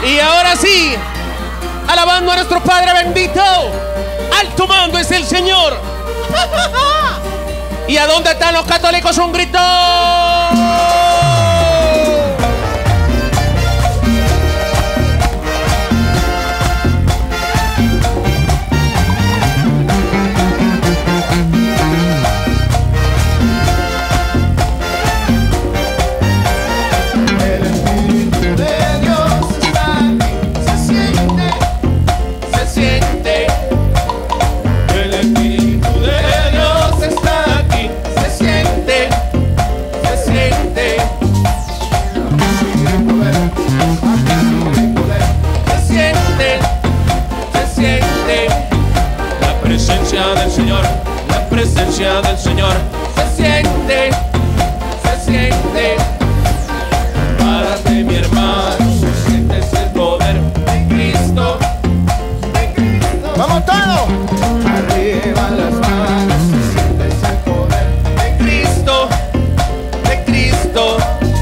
Y ahora sí, alabando a nuestro Padre bendito, alto mando es el Señor. ¿Y a dónde están los católicos? Un grito. Del Señor, la presencia del Señor se siente, se siente. Párate, mi hermano, se siente el poder de Cristo, de Cristo. ¡Vamos todos! Arriba las manos, se siente el poder de Cristo, de Cristo.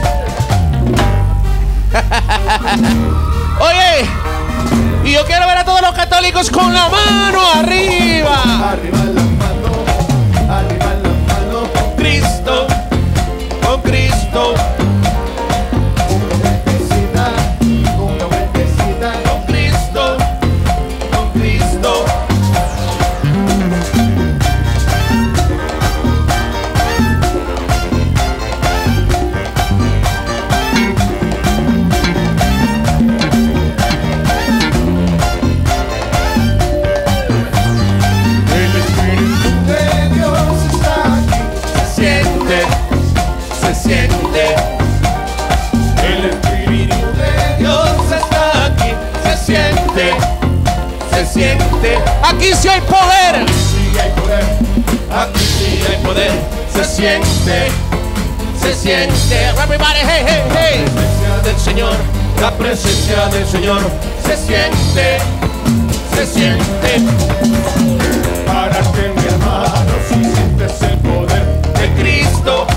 Oye, y yo quiero ver a todos los católicos con la mano arriba. Arriba la mano, con Cristo, con Cristo. Una vueltecita, con Cristo, con Cristo. El Espíritu de Dios está aquí, se siente, se siente. Aquí sí hay poder. Sí hay poder, aquí sí hay poder, se siente, se siente. Everybody, hey, hey, hey. La presencia del Señor, la presencia del Señor, se siente, se siente. Párate, mi hermano, si sientes el poder de Cristo.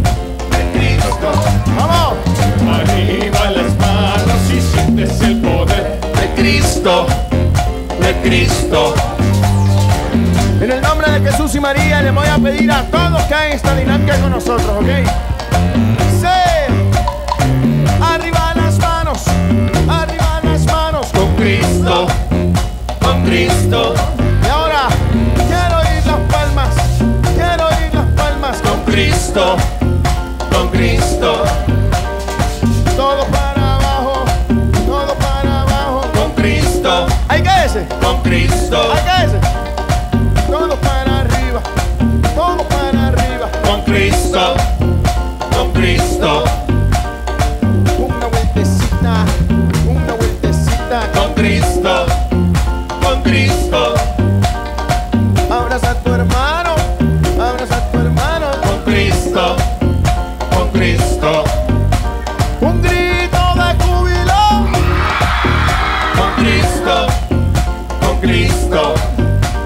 ¡Vamos! Arriba las manos si sientes el poder de Cristo, de Cristo. En el nombre de Jesús y María les voy a pedir a todos que hagan esta dinámica con nosotros, ¿ok? Arriba las manos, Con Cristo, con Cristo. y ahora quiero oír las palmas, Con Cristo, con Cristo. todo para abajo, Con Cristo, hay que ese, con Cristo. hay que ese, todo para arriba, Con Cristo, con Cristo. una vueltecita, Con Cristo, con Cristo. abraza a tu hermano, Con Cristo, con Cristo. un grito de júbilo, Con Cristo, con Cristo.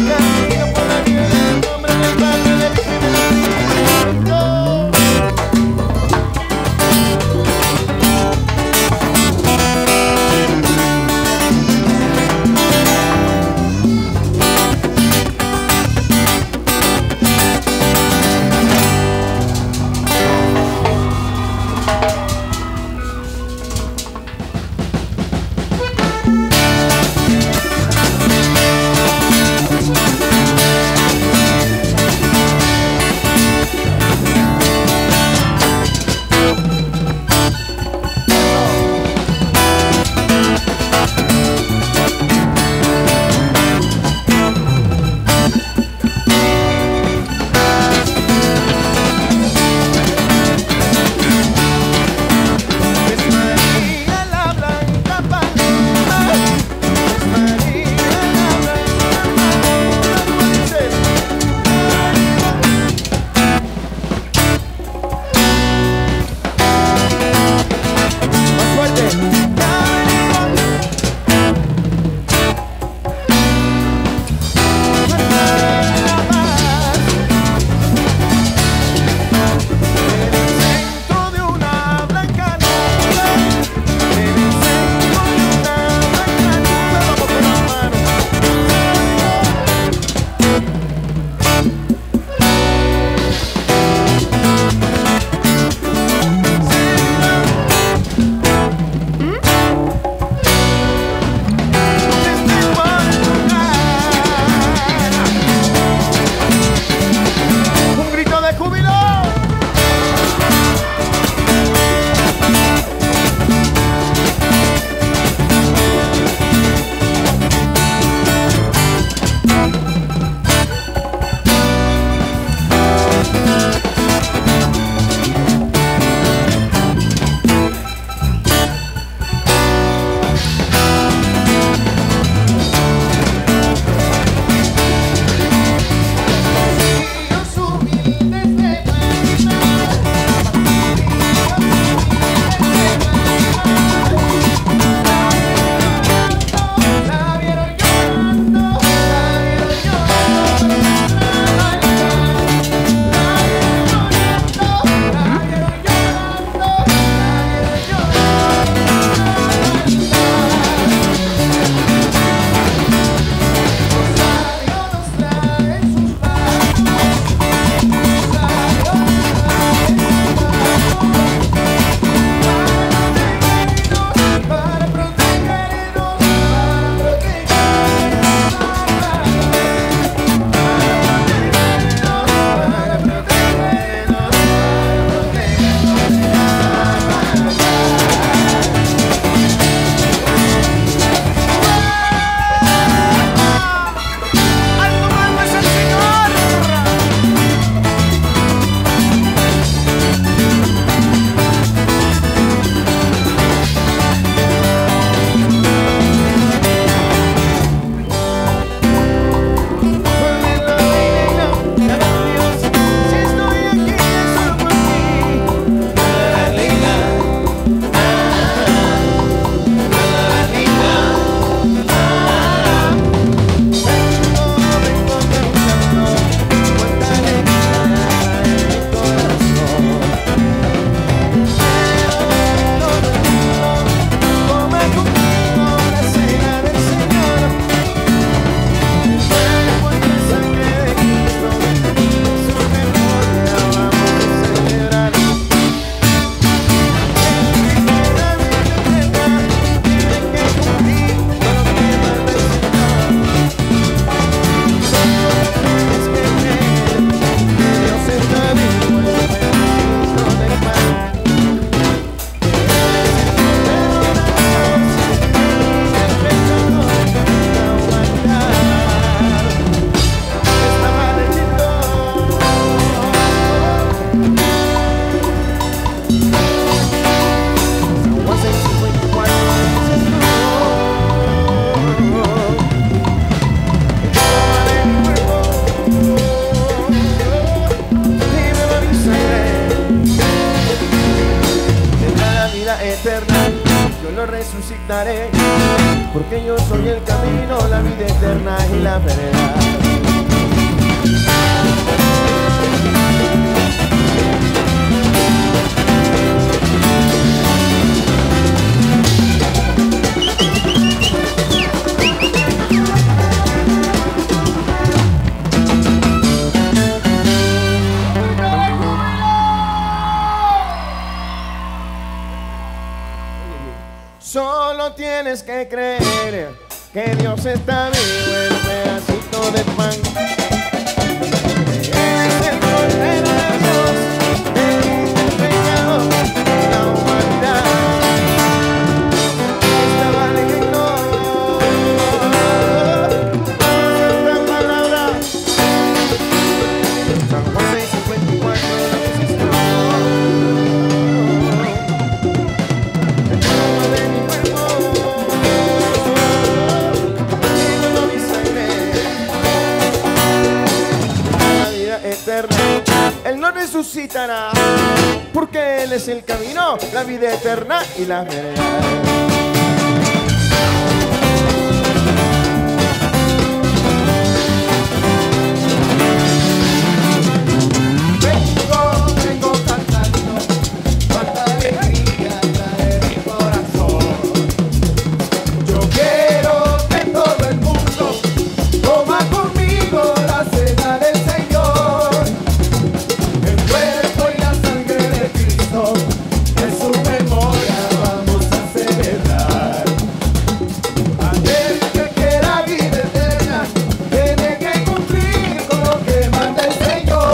castigo por la vida del nombre del Padre, del Hijo y del Espíritu Santo. resucitaré, porque yo soy el camino, la vida eterna y la vereda. tienes que creer que Dios está vivo en un pedacito de pan. Él es el Cordero de Dios, el pecado de la humanidad. Estaba leyendo Santa Palabra, San Juan 6:54 dice esto: el trono de mi cuerpo, ídolo mi sangre, la vida eterna. Él no resucitará, porque Él es el camino, la vida eterna y la verdad. Vengo cantando, cuánta alegría trae mi corazón. Yo quiero que todo el mundo coma conmigo la cena del Señor. El cuerpo y la sangre de Cristo, en su memoria vamos a celebrar. Aquel que quiera vida eterna tiene que cumplir con lo que manda el Señor.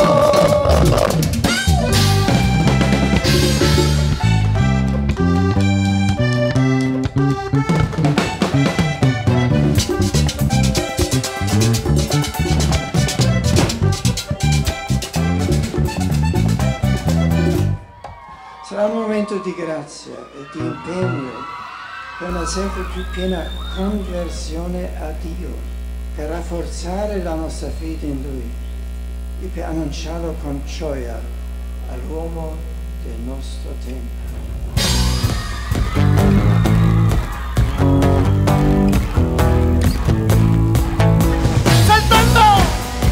Sarà un momento di grazia e di impegno per una sempre più piena conversione a Dio, per rafforzare la nostra fede in Lui e per annunciarlo con gioia all'uomo del nostro tempo. ¡Saltando!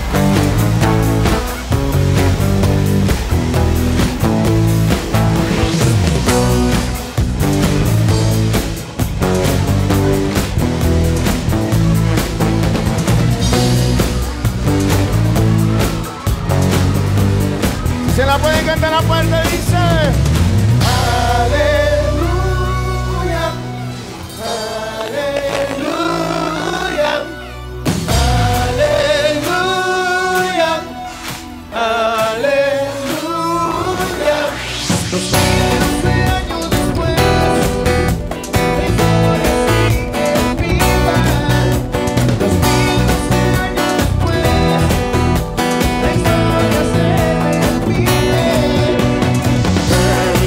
Se la pueden cantar a fuerte, dice: aleluya, aleluya, aleluya, aleluya. 2000 años después, la historia sigue viva. 2000 años después, la historia se repite.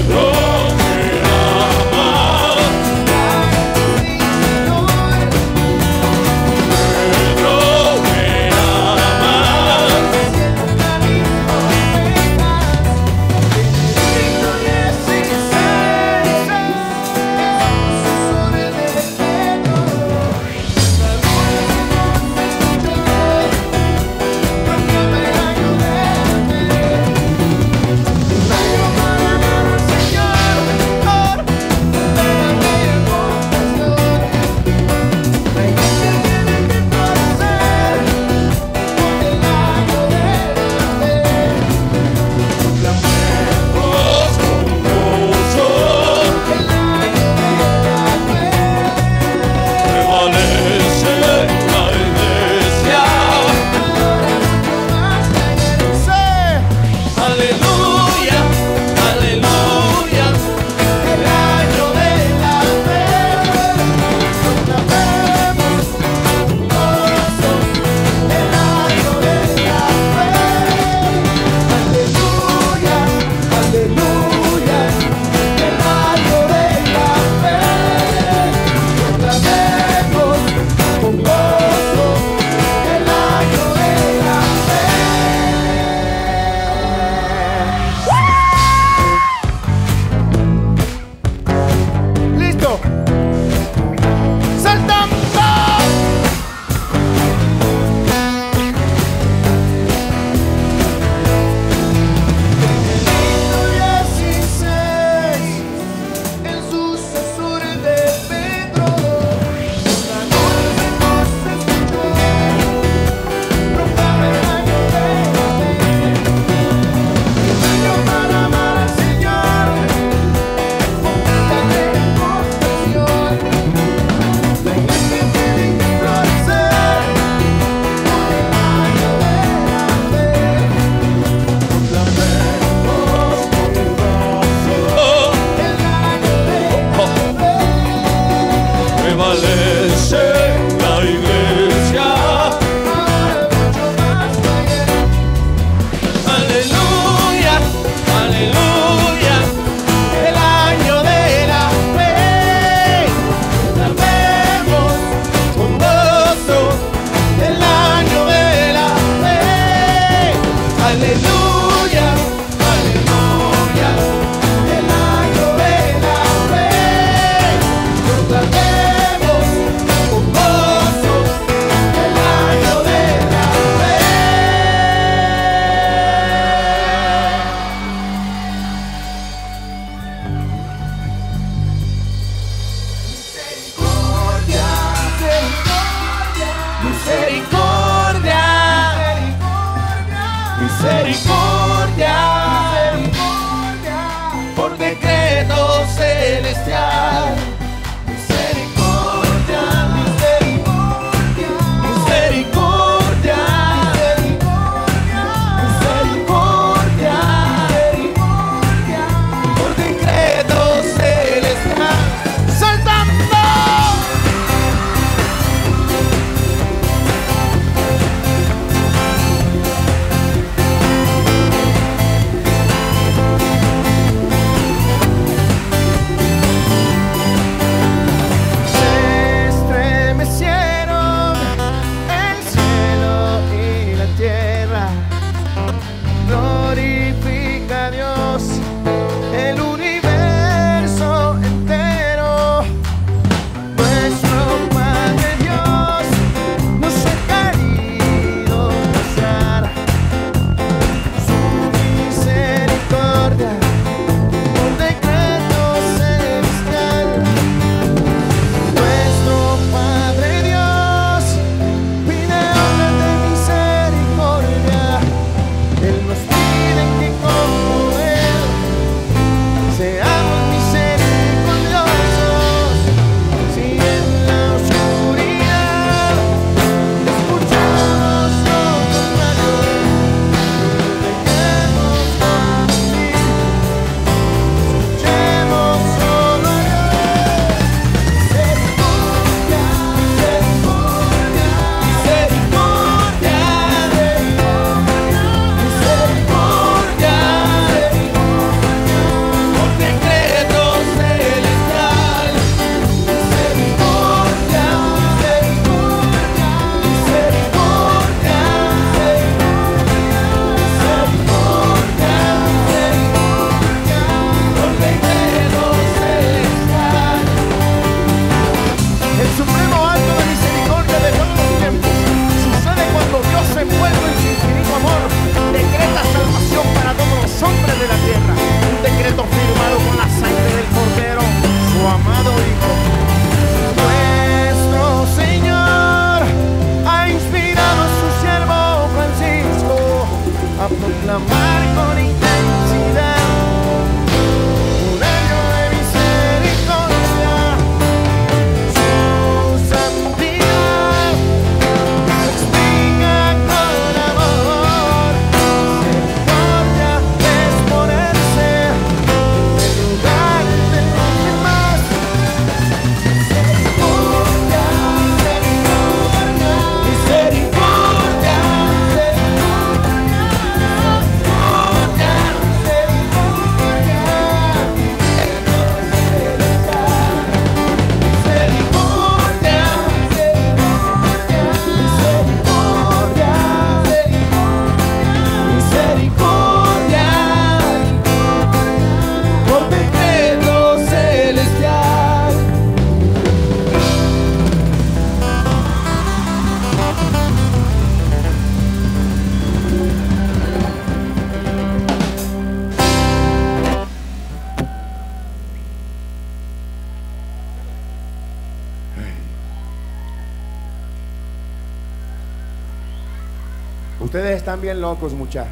Ustedes están bien locos, muchachos.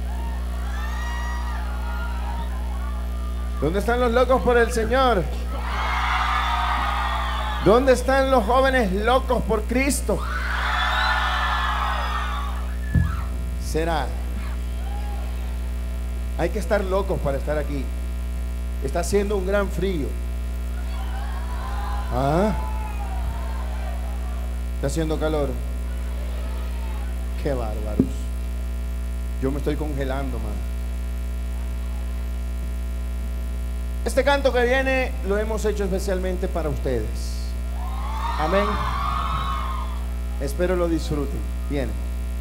¿Dónde están los locos por el Señor? ¿Dónde están los jóvenes locos por Cristo? Será. Hay que estar locos para estar aquí. Está haciendo un gran frío. ¿Ah? Está haciendo calor. Qué bárbaros. Yo me estoy congelando, man. Este canto que viene lo hemos hecho especialmente para ustedes. Amén. Espero lo disfruten. Viene.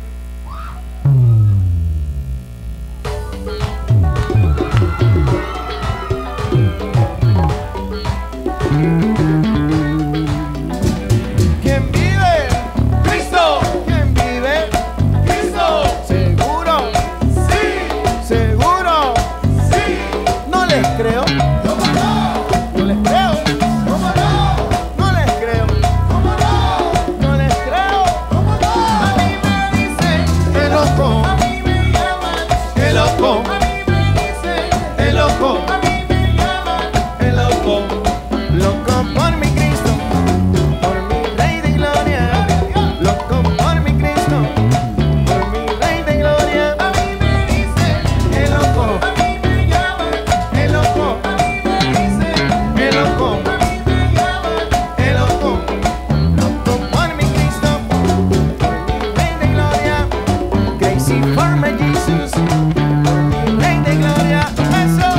¿Quién vive? Cristo. ¿Quién vive? Cristo. Seguro. Sí. Seguro. Sí. No les creo. ¿Cómo no? No les creo. ¿Cómo no? No les creo. ¿Cómo no? No les creo. ¿Cómo no? A mí me dicen el loco. A mí me llaman El loco. A mí me dicen El loco. A mí me llaman El loco. Loco por mi Cristo. Por mi Rey de Gloria. Loco por mi Cristo. Por mi Rey de Gloria. A mí me dicen El loco. A mí me llaman El loco. A mí me dicen El loco. A mí me llaman El loco. Loco por mi Cristo. Por mi Rey de Gloria. Crazy for my Jesus. Por mi Rey de Gloria. Eso.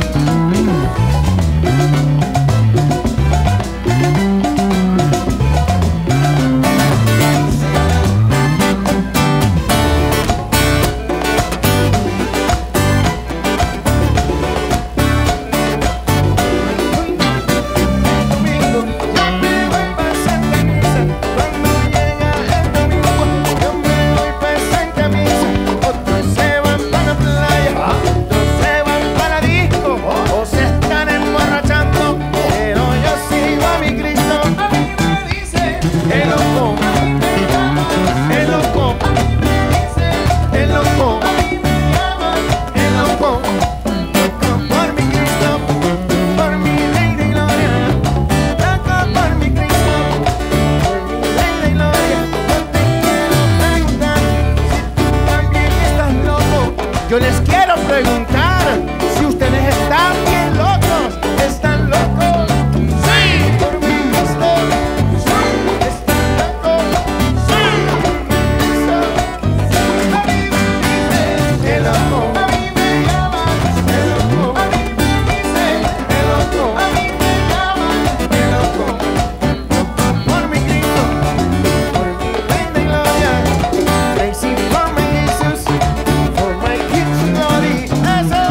Domingo, yo me voy pa' Santa Misa. Cuando llega el domingo, yo me voy pa' Santa Misa. Otros se van para la playa, otros se van para la disco, o se están emborrachando, pero yo sigo a mi Cristo. A mí me dicen El loco, A mí me llaman el loco, A mí me dicen el loco, A mí me llaman el loco, loco por mi Cristo, por mi Rey de Gloria, loco por mi Cristo, por mi Rey de Gloria. Yo te quiero preguntar si tú también estás loco. Yo les quiero preguntar si ustedes están bien locos, están locos. Sí. Por mi Cristo, están locos. Por mi Cristo, A mí me dicen el loco. A mí me llaman El loco, A mí me dicen el loco, A mí me llaman el loco, loco por mi Cristo, por mi Rey de Gloria, crazy for my Jesus, for my King's glory. Eso.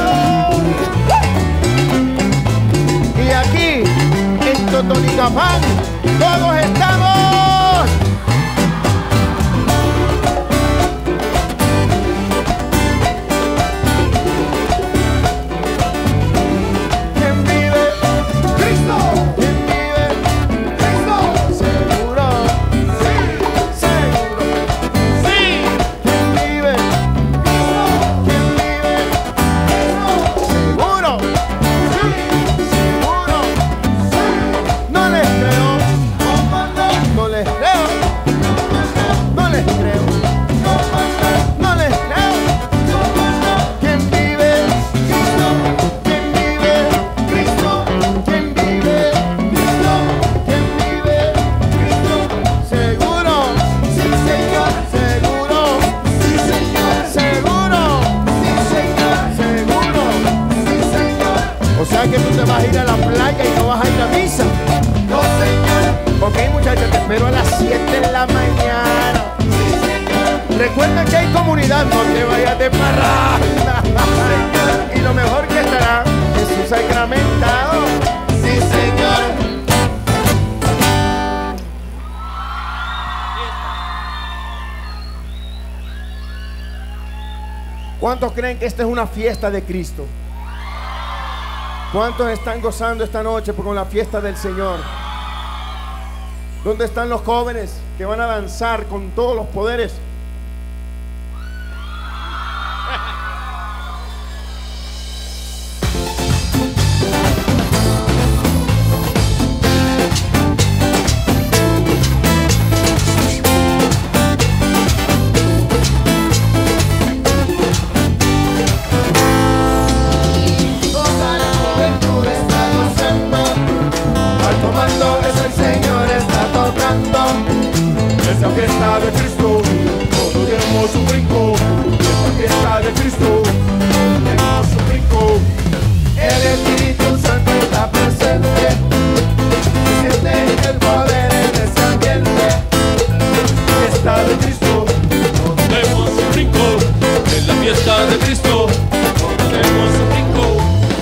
Y aquí en Totonicapán todos estamos. ¿Quién vive? Cristo. ¿Quién vive? Cristo. Seguro, seguro. Sí. ¿Quién vive? ¿Quién vive? Seguro, seguro. No les creo, no les creo, no les creo, no les creo. ¿Quién vive? Cristo. ¿Quién vive? Cristo. ¿Quién vive? Cristo. ¿Quién vive? Cristo. Seguro. Sí, Señor. Seguro. Sí, Señor. Seguro. Sí, Señor. Seguro. Sí, Señor. O sea que tú te vas a ir a la playa y no vas a ir a misa. No, Señor. Ok, muchachos, te espero a las 7 de la mañana. Sí, Señor. Recuerda que hay comunidad, no te vayas de parranda. Y lo mejor que estará Jesús sacramentado. Sí, Señor. ¿Cuántos creen que esta es una fiesta de Cristo? ¿Cuántos están gozando esta noche con la fiesta del Señor? ¿Dónde están los jóvenes que van a danzar con todos los poderes? un brinco, es la fiesta de Cristo, demos un brinco. El Espíritu Santo está presente, se siente el poder en este ambiente. Fiesta de Cristo, Demos un brinco en la fiesta de Cristo. Demos un brinco.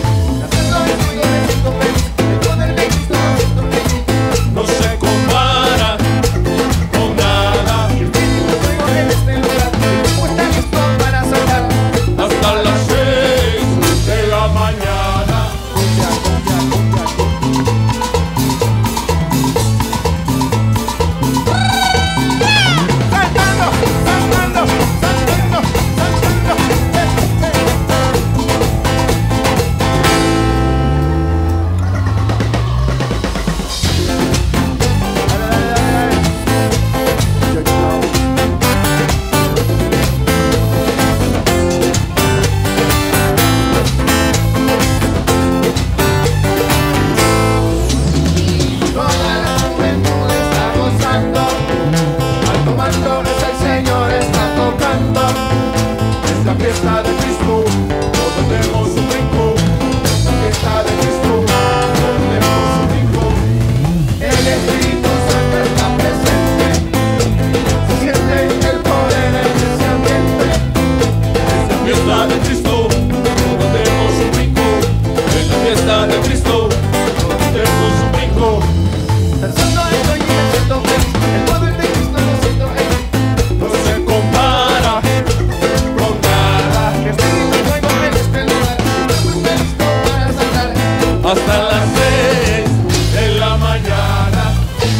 No se compara con nada. Hasta las 6 de la mañana. Saltando, saltando, saltando, saltando. Toda la juventud está gozando, alto mando es el Señor, está tocando. Es la fiesta de Cristo, todos demos un brinco. Es la fiesta de Cristo, todos demos un brinco. El Espíritu Santo está presente, se siente el poder en ese ambiente. En la fiesta de Cristo, todos demos un brinco. En la fiesta de Cristo, todos demos un brinco. Danzando estoy y me siento feliz, el poder de Cristo lo siento en mí. No se compara con nada. Que Espíritu traigo en este lugar, estamos listos para saltar. Hasta las 6 de la mañana.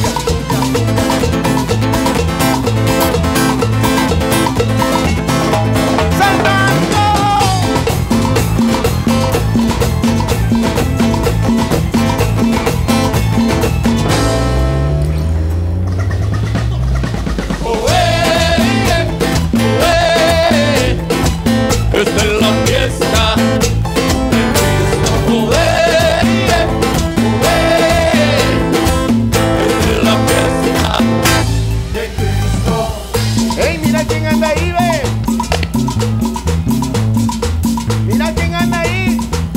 Esta es la fiesta de Cristo. Esta es la fiesta. De Cristo. ¡Ey, mira quién anda ahí, ve! ¡Mira quién anda ahí!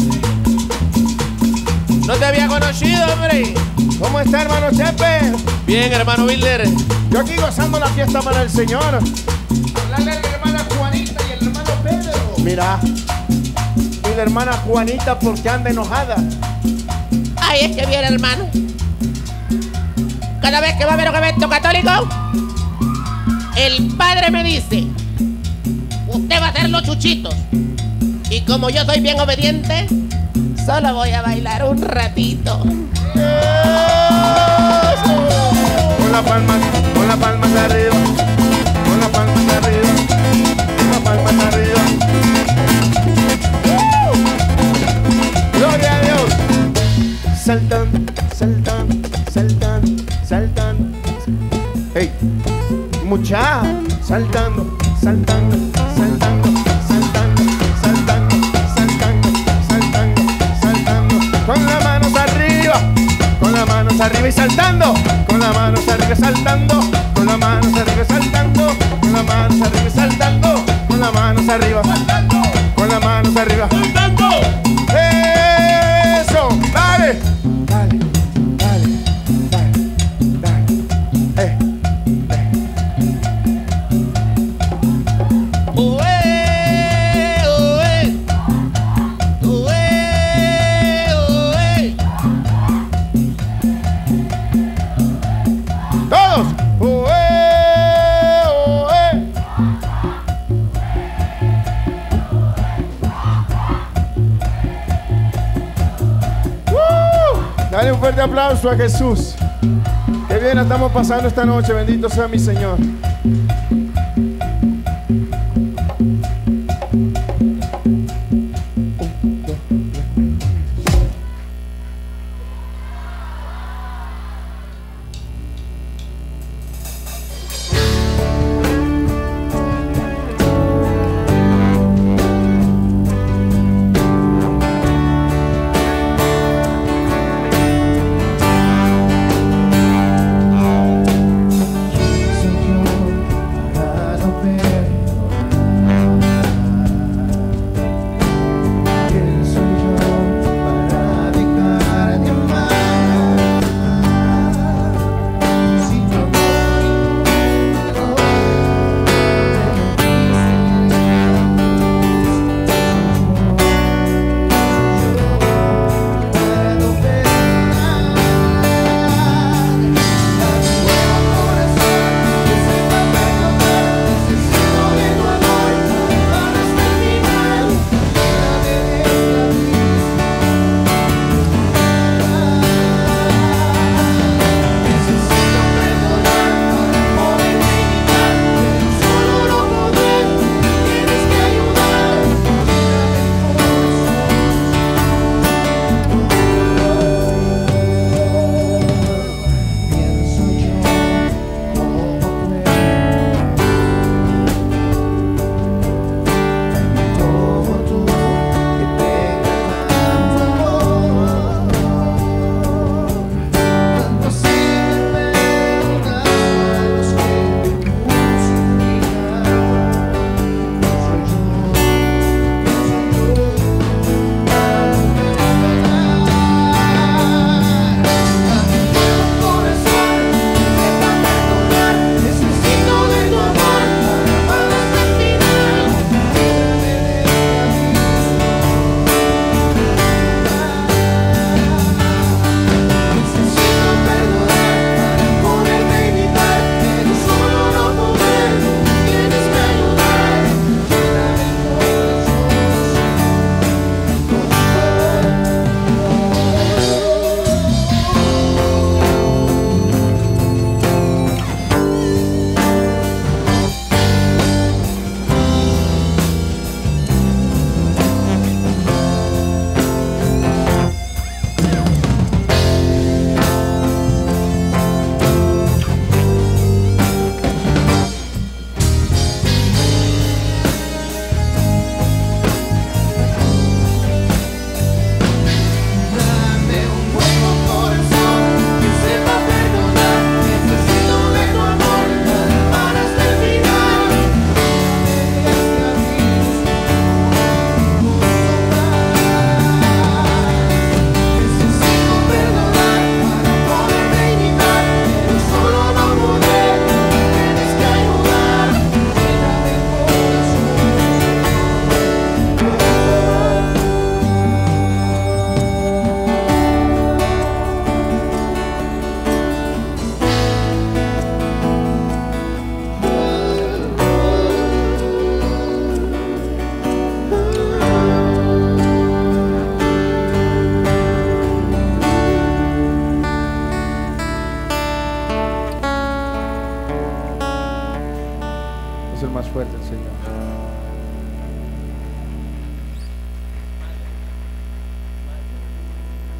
No te había conocido, hombre. ¿Cómo está, hermano Chepe? Bien, hermano Wilder. Yo aquí gozando la fiesta para el Señor. Hablarle a la hermana Juanita y el hermano Pedro. Mira, y la hermana Juanita porque anda enojada. Ay, es que viene, hermano. Cada vez que va a haber un evento católico, el padre me dice: usted va a hacer los chuchitos. Y como yo soy bien obediente, solo voy a bailar un ratito. Con las palmas arriba, con las palmas arriba, con las palmas arriba. Gloria a Dios. Saltan, saltan, saltan, saltan. Hey, mucha, saltando, saltando, saltando, saltando, saltando, saltando, saltando, saltando. Con las manos arriba, con las manos arriba y saltando, con las manos arriba saltando, con las manos arriba saltando, con las manos arriba saltando, con las manos arriba saltando, con las manos arriba saltando. Eso, dale, dale, dale, dale, dale, Ué, ué, ué, ué. todos, oe, oe. Dale un fuerte aplauso a Jesús. Qué bien la estamos pasando esta noche, bendito sea mi Señor.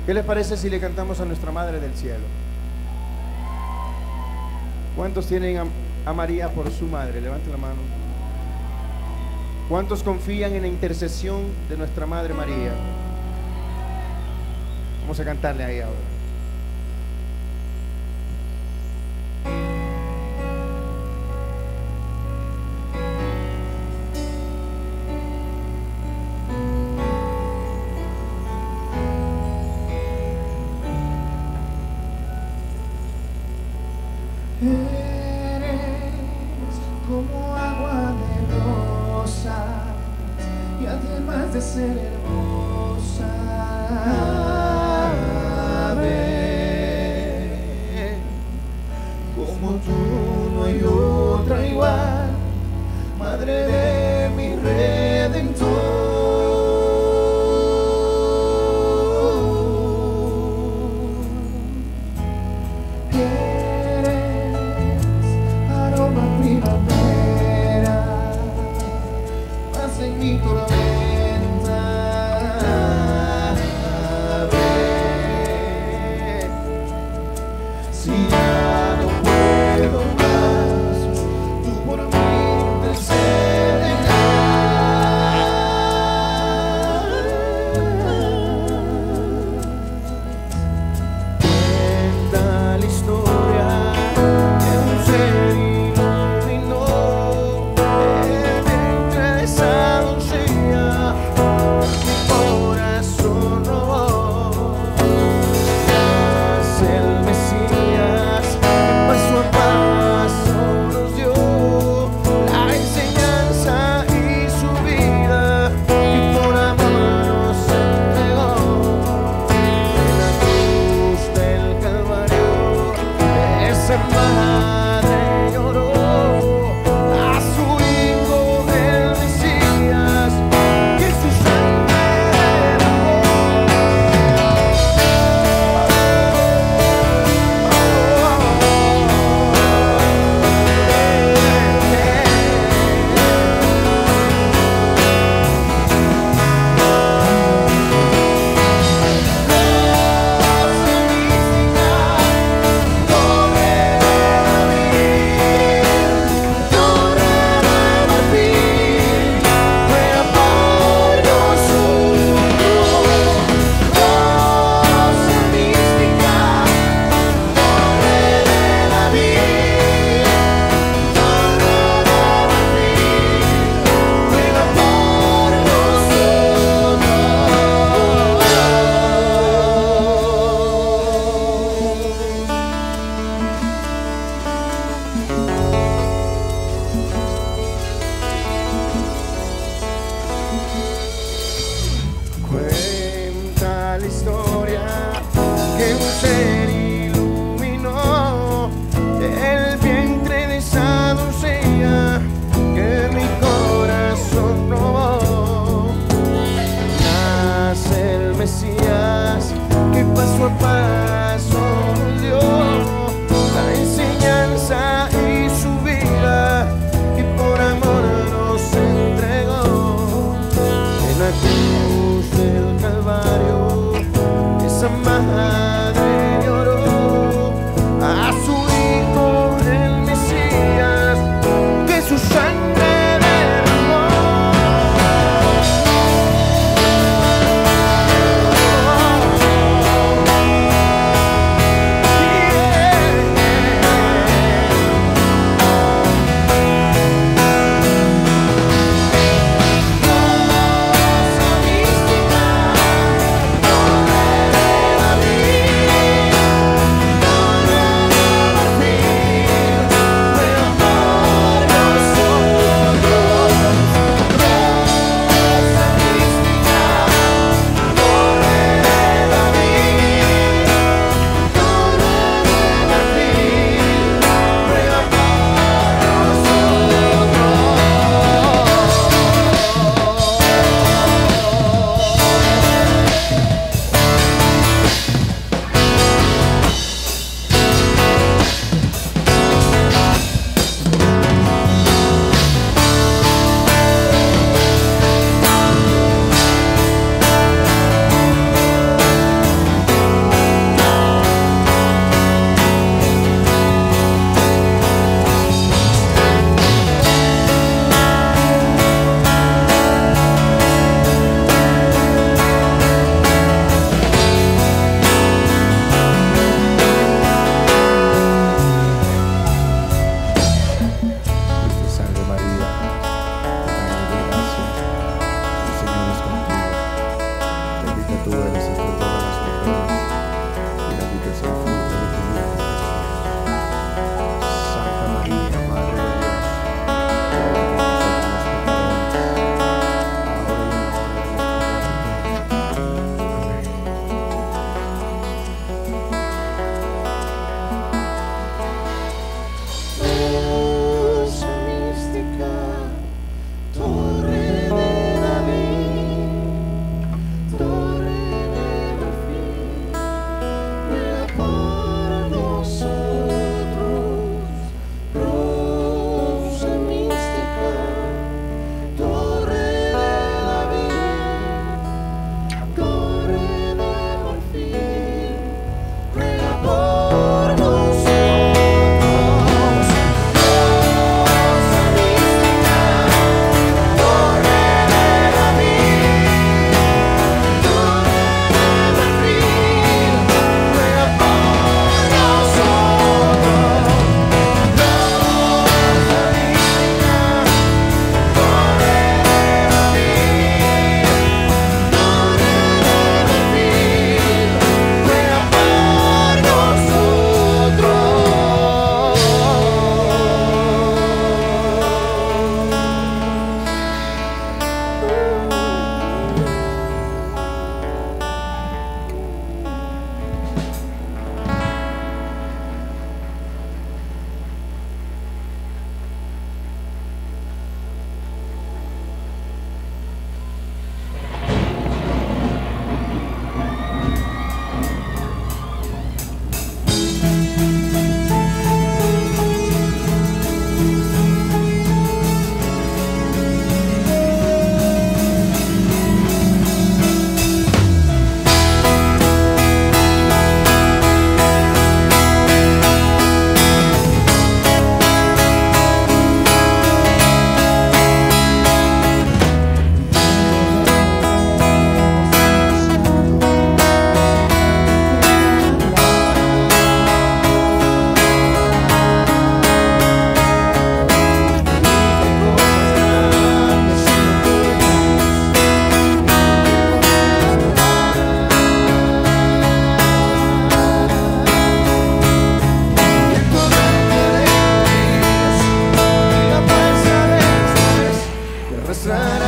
¿Qué les parece si le cantamos a nuestra Madre del Cielo? ¿Cuántos tienen a María por su madre? Levanten la mano. ¿Cuántos confían en la intercesión de nuestra Madre María? Vamos a cantarle ahí ahora. Eres como agua de rosa y además de ser hermosa, ave, como tú no hay otra igual, madre de mi redentor. En mi tormenta, si ya no puedo más, tú por mí intercederás. Cuenta la historia de un ser iluminó el vientre de esa doncella.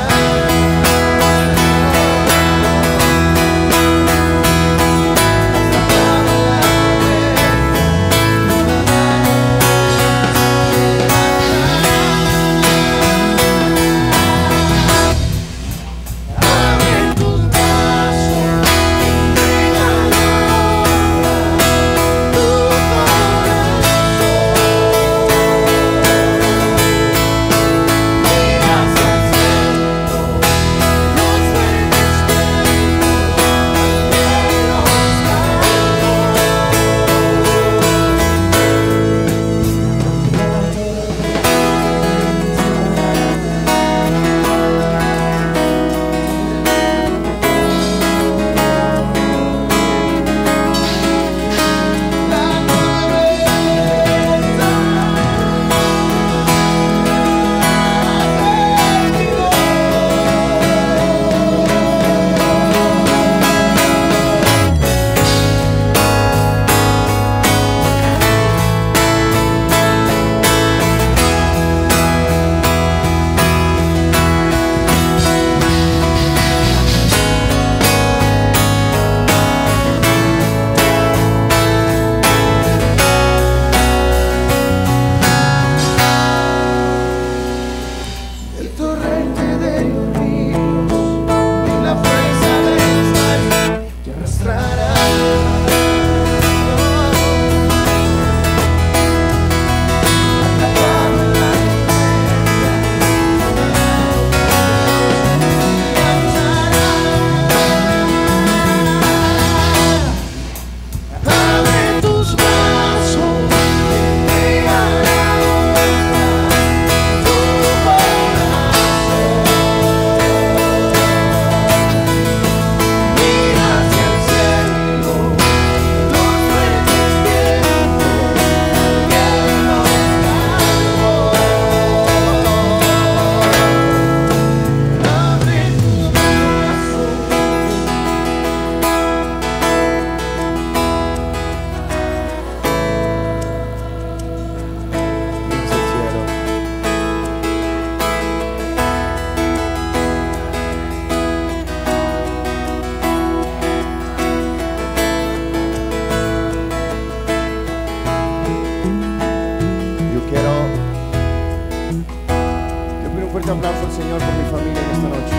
fuerte aplauso al Señor por mi familia en esta noche.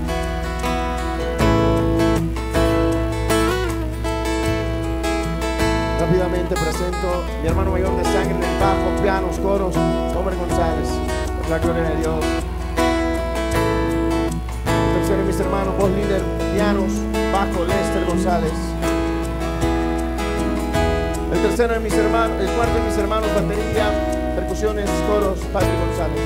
Rápidamente presento a mi hermano mayor de sangre en el bajo, pianos, coros, Homer González, por la gloria de Dios. El tercero de mis hermanos, voz líder, pianos, bajo, Lester González. El tercero de mis hermanos, el cuarto de mis hermanos, batería, percusiones, coros, Patrick González.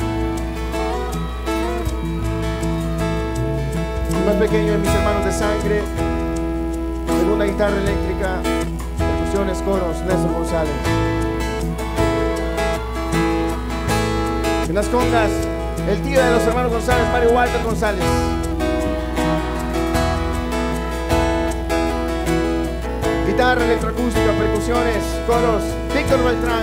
El más pequeño de mis hermanos de sangre, segunda guitarra eléctrica, percusiones, coros, Néstor González. En las congas, el tío de los hermanos González, Mario Walter González. Guitarra electroacústica, percusiones, coros, Víctor Beltrán.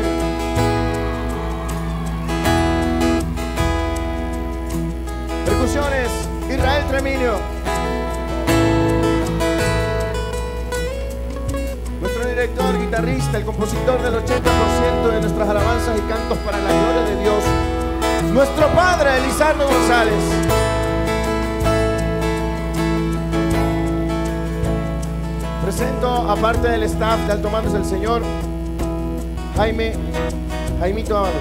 Percusiones, Israel Treminio. Nuestro director, guitarrista, el compositor del 80% de nuestras alabanzas y cantos para la gloria de Dios, nuestro padre, Elizardo González. Presento, aparte del staff de Alto Mandos del Señor, Jaimito Ábalos.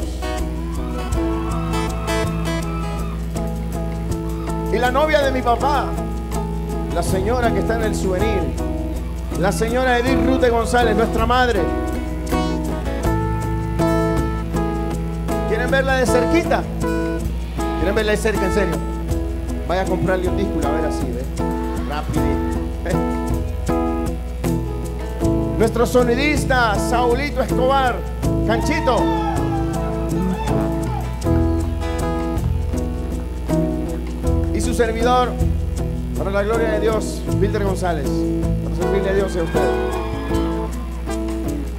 Y la novia de mi papá, la señora que está en el souvenir, la señora Edith Rute González, nuestra madre. ¿Quieren verla de cerquita? ¿Quieren verla de cerca, en serio? Vaya a comprarle un disco y la ver así, ¿ve? Rapidito. Nuestro sonidista, Saulito Escobar, Canchito. Y su servidor, para la gloria de Dios, Wilder González. Para servirle a Dios y a usted.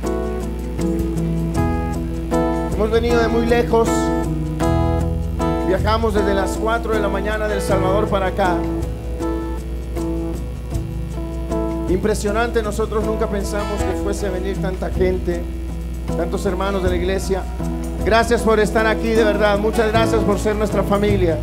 Hemos venido de muy lejos, Viajamos desde las 4 de la mañana del Salvador para acá. Impresionante, nosotros nunca pensamos que fuese a venir tanta gente, tantos hermanos de la iglesia. Gracias por estar aquí, de verdad. Muchas gracias por ser nuestra familia.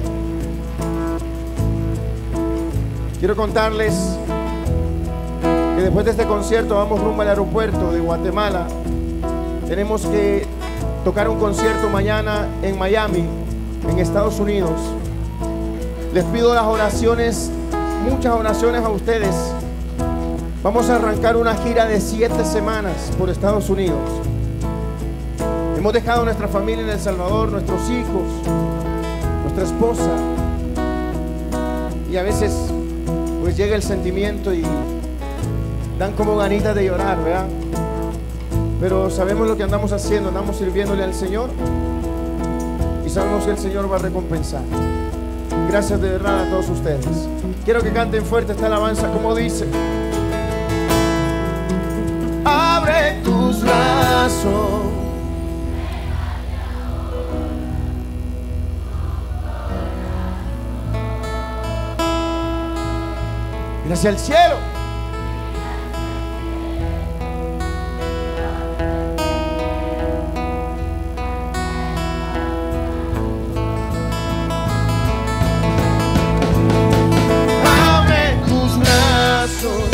Quiero contarles que después de este concierto vamos rumbo al aeropuerto de Guatemala. Tenemos que tocar un concierto mañana en Miami, en Estados Unidos. Les pido las oraciones, muchas oraciones a ustedes. Vamos a arrancar una gira de 7 semanas por Estados Unidos. Hemos dejado nuestra familia en El Salvador, nuestros hijos, nuestra esposa. Y a veces pues llega el sentimiento y dan como ganitas de llorar, ¿verdad? Pero sabemos lo que andamos haciendo, andamos sirviéndole al Señor y sabemos que el Señor va a recompensar. Gracias de verdad a todos ustedes. Quiero que canten fuerte esta alabanza como dice. Abre tus brazos. Mira hacia el cielo. Abre tus brazos.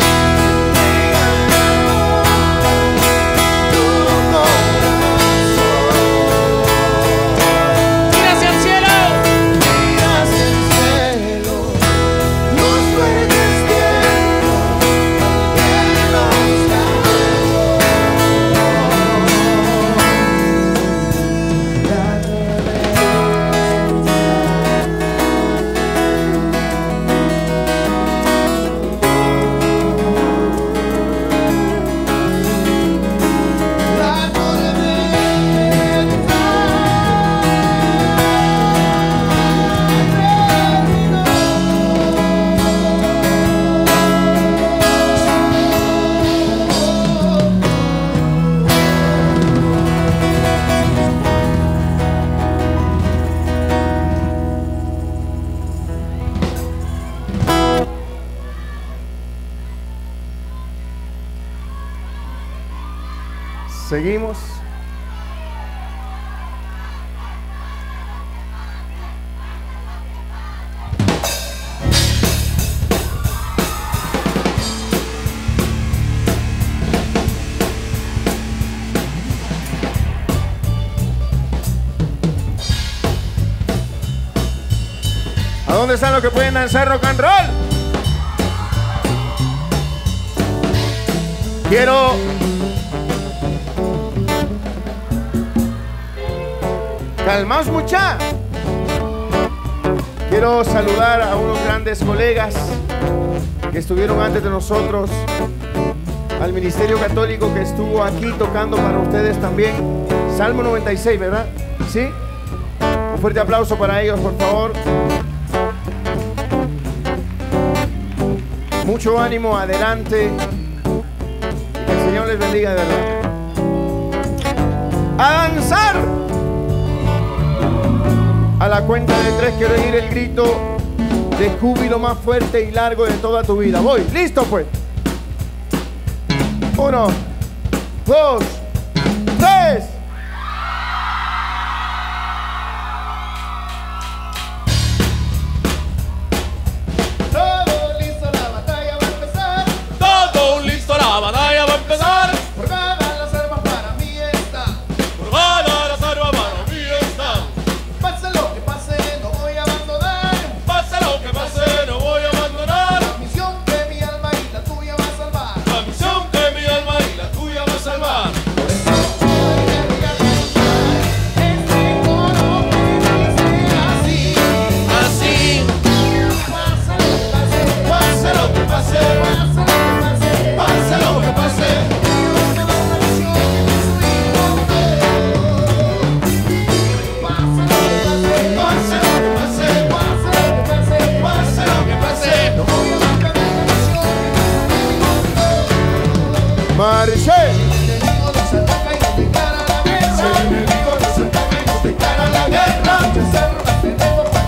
Seguimos. ¿A dónde están los que pueden danzar rock and roll? Quiero calmaos mucha. Quiero saludar a unos grandes colegas que estuvieron antes de nosotros, al Ministerio Católico que estuvo aquí tocando para ustedes también. Salmo 96, ¿verdad? ¿Sí? Un fuerte aplauso para ellos, por favor. Mucho ánimo, adelante. Que el Señor les bendiga de verdad. ¡A danzar! A la cuenta de 3 quiero oír el grito de júbilo más fuerte y largo de toda tu vida. Voy, listo pues. 1, 2, 3. Todo listo, la batalla va a empezar. Todo listo, la batalla va a empezar. Por ganar las armas para mí está. Por ganar las armas para mí está. Pase lo que pase, no voy a abandonar. Pase lo que pase, no voy a abandonar. La misión que mi alma y la tuya va a salvar. La misión que mi alma y la tuya va a salvar. Por eso hoy me voy a cantar este coro que dice así. Así, Pase lo que pase, pase lo que pase, pase lo que pase. pase lo que pase. Dios me da una misión que me soy Pase lo que pase, Pase lo que pase, pase lo que pase. pase lo que pase. No voy a abandonar la misión que me ¡Marche! El enemigo nos ataca y nos declara la guerra. El enemigo nos ataca y nos declara la guerra. Yo cerro la tenemos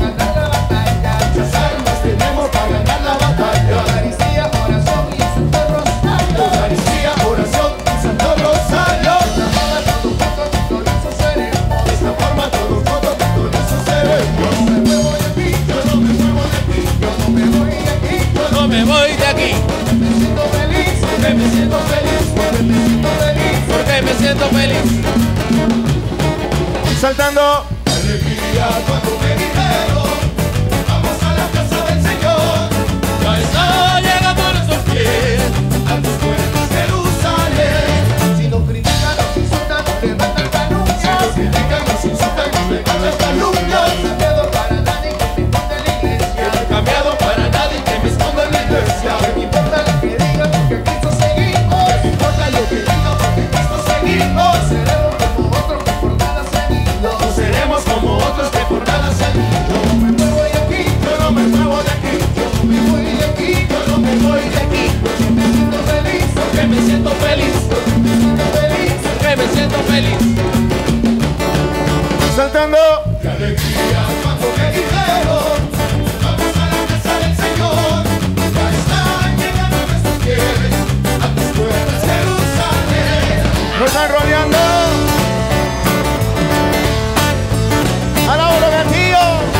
me voy de aquí. Me siento feliz, porque me siento feliz, porque me siento feliz, Porque me siento feliz. Saltando. alegría cuando me dijeron, vamos a la casa del Señor. Ya está llegando a nuestros pies. A tus puertas, Jerusalén. Si nos critican, nos insultan, nos levantan calumnias. Si nos critican, nos insultan, nos levantan calumnias. No he cambiado para nadie que me esconda en la iglesia. No he cambiado para nadie que me esconda en la iglesia. No me importa lo que digan, porque a Cristo seguimos. No me importa lo que digan, porque a Cristo seguimos. Seremos como otros que por nada se han ido. No seremos como otros que por nada se han ido. Yo no me muevo de aquí, Yo no me muevo de aquí. yo no me voy de aquí, Yo no me voy de aquí. porque me siento feliz, Porque me siento feliz. me siento feliz. Porque me siento feliz. Saltando. Qué alegría cuando me dijeron, vamos a la casa del Señor. Ya están llegando nuestros pies, a tus puertas, Jerusalén. Nos están rodeando. A la hora de tío.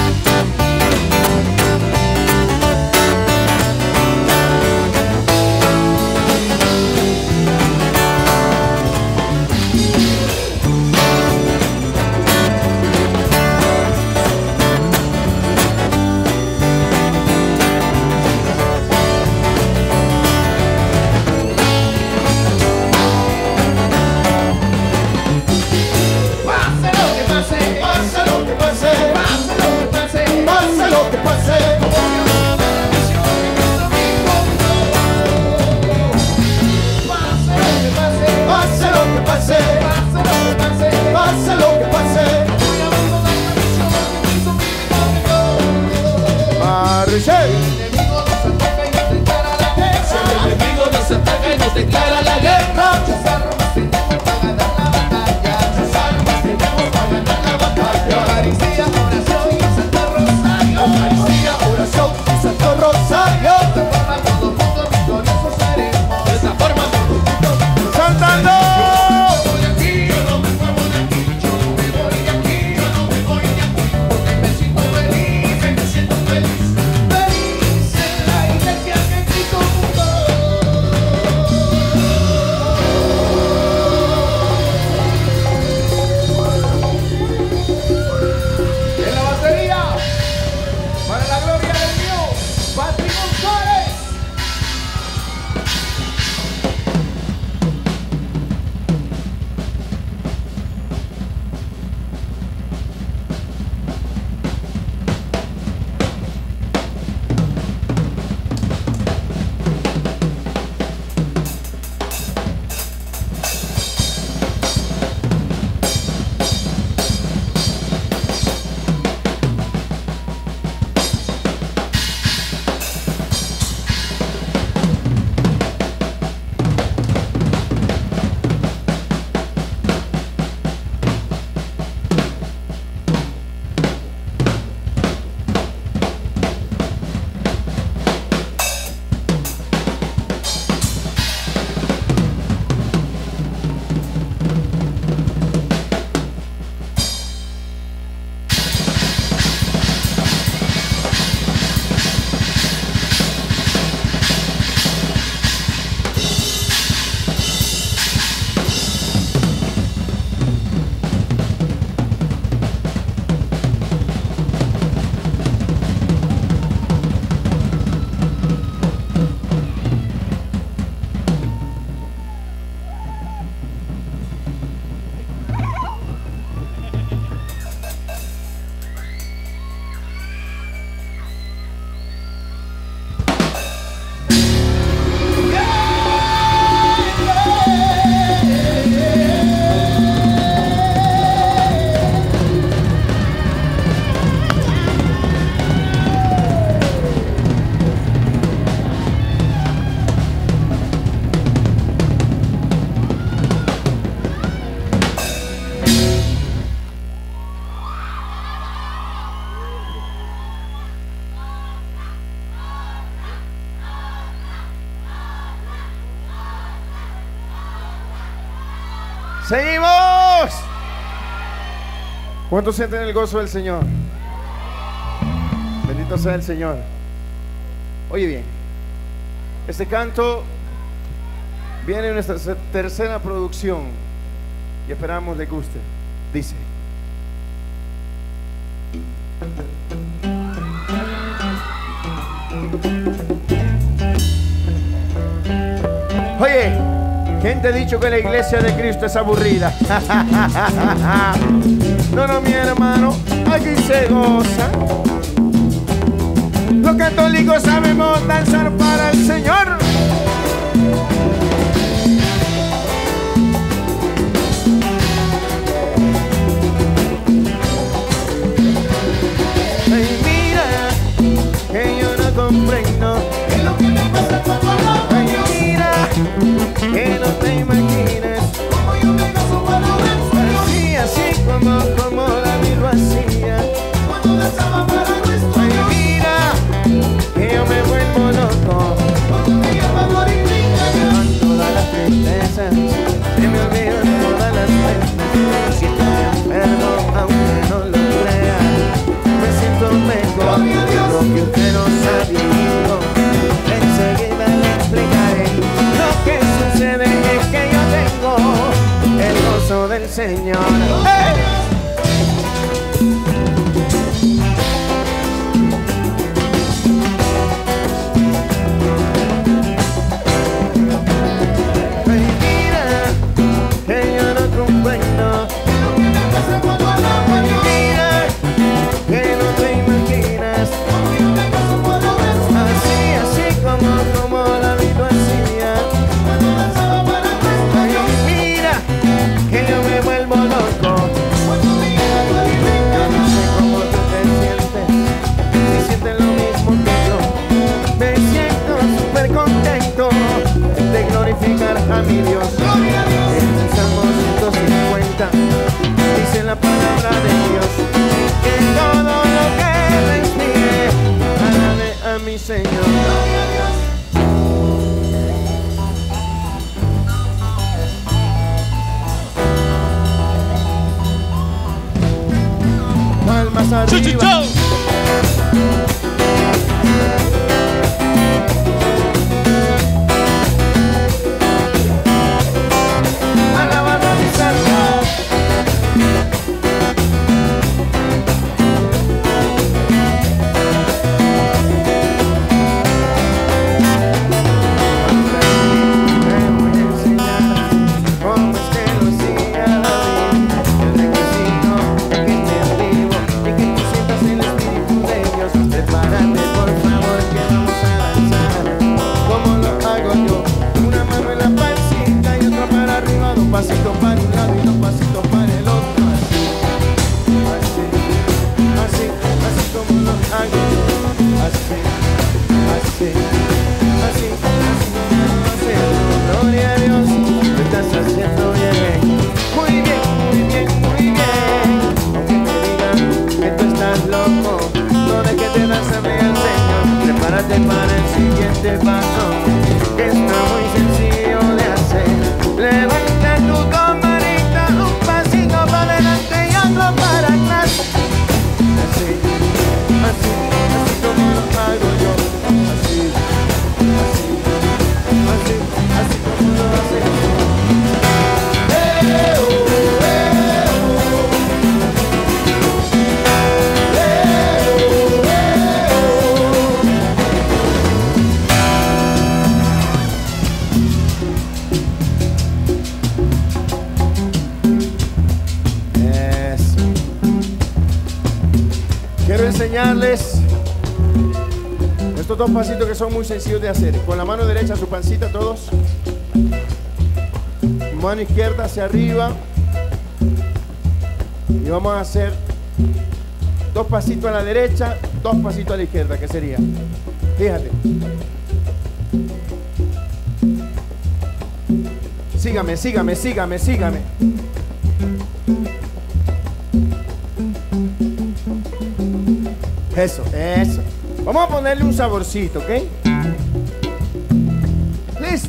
Pase lo que pase, pase lo que pase, pase lo que pase, pase lo que pase. Como Dios me da la misión que Cristo me confió. Pase lo que pase, pase lo que pase, pase lo que pase, pase lo que pase. Voy a abandonar la misión que Cristo me confió. Marche. El enemigo nos ataca y nos declara la guerra. El enemigo nos ataca y nos declara la guerra. Muchas armas tenemos para ganar la batalla. Muchas armas tenemos para ganar la batalla. Eucaristía, oración y un Santo Rosario. Eucaristía, oración y un Santo Rosario. De esta forma todo el mundo victorioso seremos. De esa forma Todo el mundo victorioso. Saltando. Voy de aquí, yo no me muevo de aquí. Yo no me voy de aquí, yo no me voy de aquí. Porque me siento feliz, me siento feliz. Feliz en la iglesia que Cristo fundó. En la batería, para la gloria de Dios, Patri González. Seguimos. ¿Cuántos sienten el gozo del Señor? Bendito sea el Señor. Oye bien, Este canto viene en nuestra tercera producción y esperamos le guste. Dice: oye, ¿quién te ha dicho que la iglesia de Cristo es aburrida? No, mi hermano, aquí se goza. Los católicos sabemos danzar para el Señor. Ay, mira, que yo no comprendo Es lo que me pasa cuando la Ay, mira, que no te imaginas como yo me caso para ver así, así como David lo hacía. cuando danzaba para nuestro Ay, Dios. mira, que yo me vuelvo loco Cuando me llama glorifica con todas las tristezas, se me olvidan todas las penas. Me siento enfermo, aunque no lo crea. Me siento mejor, Gloria a Dios. lo que usted no ha vivido. Enseguida le explicaré. Lo que sucede es que yo tengo el gozo del Señor. ¡Hey! Ay, mira, que yo no comprendo. lo que me pasa cuando alabo a Ay, Dios. mira, que no te imaginas. Como yo me caso para ver Así como David lo hacía. cuando danzaba para nuestro Ay, Dios. mira, que yo me vuelvo loco. Cuando me llama glorifica Yo no sé cómo tú te sientes, si sientes lo mismo que yo. Me siento súper contento de glorificar a mi Dios. Gloria a Dios. En el Salmo 150 dice la palabra de Dios que todo lo que respire alabe a mi Señor. Gloria a Dios. Palmas arriba. Alabando a mi Señor. Te voy a enseñar cómo es que lo hacía David. El requisito es que estés vivo y que tú sientas el Espíritu de Dios. Prepárate, por favor, que vamos a danzar como lo hago yo. Una mano en la pancita y otra para arriba, dos pasitos para un lado y dos pasitos para el otro. Así como lo hago yo. Así como lo hace. Gloria a Dios, lo estás haciendo bien. Muy bien. Aunque te digan que tú estás loco, no dejes de danzarle al Señor. Prepárate para el siguiente paso, que está muy sencillo de hacer. Levanta tu camarita, un pasito para adelante y otro para atrás. Así como lo hago yo. Así como lo hace. Eso. Quiero enseñarles estos dos pasitos que son muy sencillos de hacer. Con la mano derecha su pancita todos. Mano izquierda hacia arriba. Y vamos a hacer dos pasitos a la derecha, dos pasitos a la izquierda, que sería. Fíjate. Sígame. Eso. Vamos a ponerle un saborcito, ¿ok? Listo.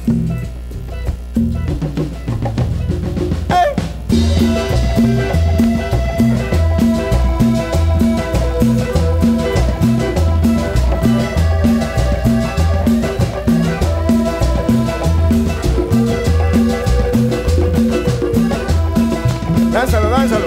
lánzalo.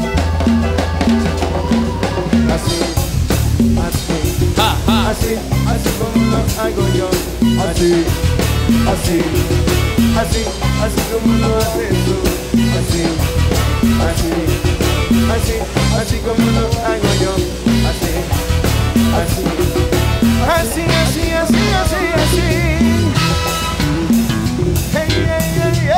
Así, así, Ja, ja. así, así como lo hago yo. Así, así, así, así como lo haces tú. Así, así, así, así como lo hago yo. Así, así, así, así, así, así, así. Hey, hey, hey,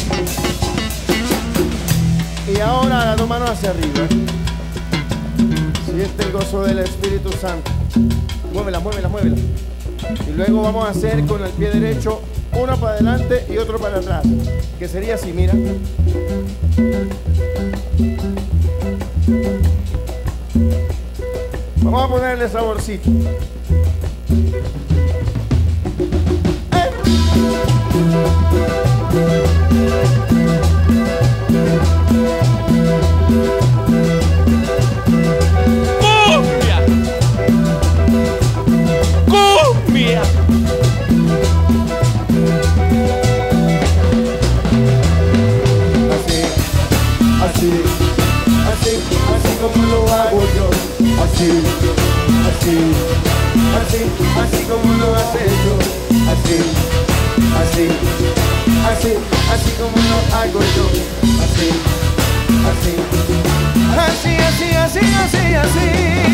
hey. Y ahora las dos manos hacia arriba. Siente el gozo del Espíritu Santo. Muévela, muévela, muévela. Y luego vamos a hacer con el pie derecho uno para adelante y otro para atrás. Que sería así, mira. Vamos a ponerle saborcito. Cumbia. Cumbia. Así, así, así, así como lo hago yo. Así, así, así, así como lo haces tú. Así, así, así, así como lo hago yo. Así, así, así, así, así, así, así.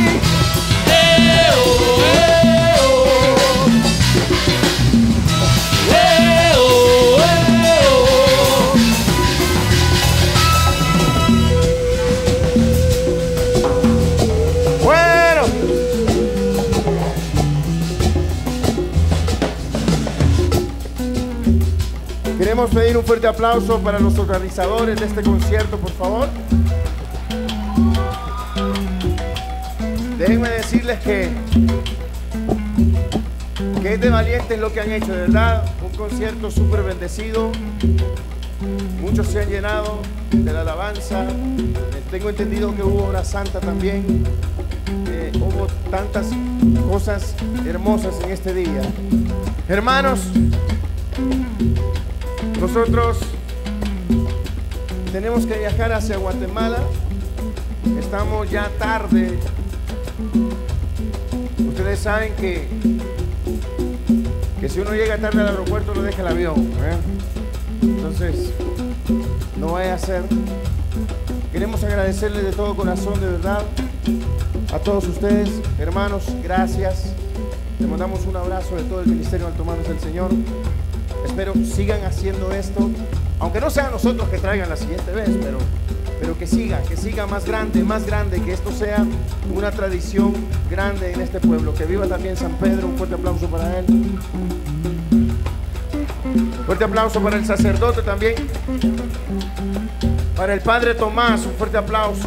Bueno, queremos pedir un fuerte aplauso para los organizadores de este concierto, por favor. Déjenme decirles que es de valientes lo que han hecho, de verdad. Un concierto súper bendecido. Muchos se han llenado de la alabanza. Tengo entendido que hubo hora santa también. Hubo tantas cosas hermosas en este día. Hermanos, nosotros tenemos que viajar hacia Guatemala. Estamos ya tarde. Ustedes saben que si uno llega tarde al aeropuerto lo deja el avión, ¿eh? Entonces no vaya a ser. Queremos agradecerles de todo corazón, de verdad, a todos ustedes, hermanos, gracias. Les mandamos un abrazo de todo el Ministerio de Alto Manos del Señor. Espero sigan haciendo esto, aunque no sean nosotros que traigan la siguiente vez, pero que siga más grande, que esto sea una tradición grande en este pueblo. Que viva también San Pedro, un fuerte aplauso para él. Fuerte aplauso para el sacerdote también. Para el Padre Tomás, un fuerte aplauso.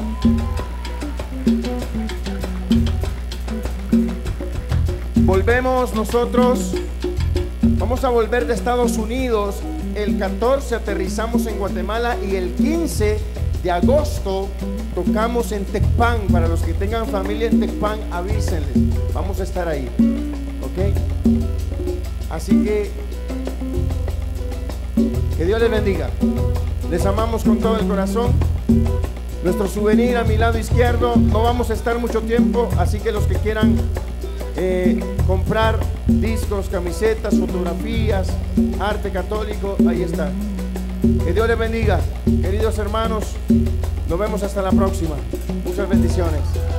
Volvemos nosotros, vamos a volver de Estados Unidos. El 14 aterrizamos en Guatemala y el 15 de agosto tocamos en Tecpan. Para los que tengan familia en Tecpan, avísenles, vamos a estar ahí, ¿ok? Así que Dios les bendiga. Les amamos con todo el corazón. Nuestro souvenir a mi lado izquierdo. No vamos a estar mucho tiempo, así que los que quieran comprar discos, camisetas, fotografías, arte católico, ahí está. Que Dios les bendiga, queridos hermanos. Nos vemos hasta la próxima. Muchas bendiciones.